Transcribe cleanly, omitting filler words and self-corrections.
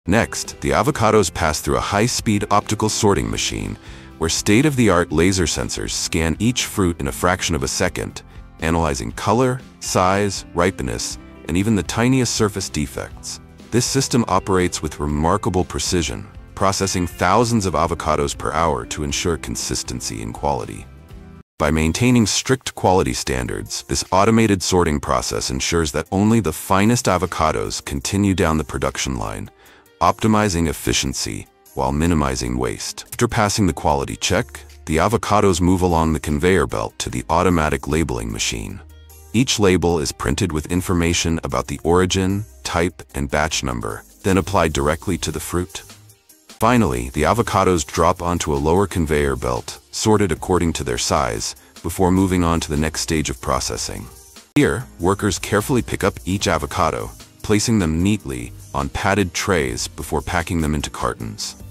Next, the avocados pass through a high-speed optical sorting machine, where state-of-the-art laser sensors scan each fruit in a fraction of a second, analyzing color, size, ripeness, and even the tiniest surface defects. This system operates with remarkable precision, processing thousands of avocados per hour to ensure consistency and quality. By maintaining strict quality standards, this automated sorting process ensures that only the finest avocados continue down the production line, optimizing efficiency while minimizing waste. After passing the quality check, the avocados move along the conveyor belt to the automatic labeling machine. Each label is printed with information about the origin, type, and batch number, then applied directly to the fruit. Finally, the avocados drop onto a lower conveyor belt, sorted according to their size, before moving on to the next stage of processing. Here, workers carefully pick up each avocado, placing them neatly on padded trays before packing them into cartons.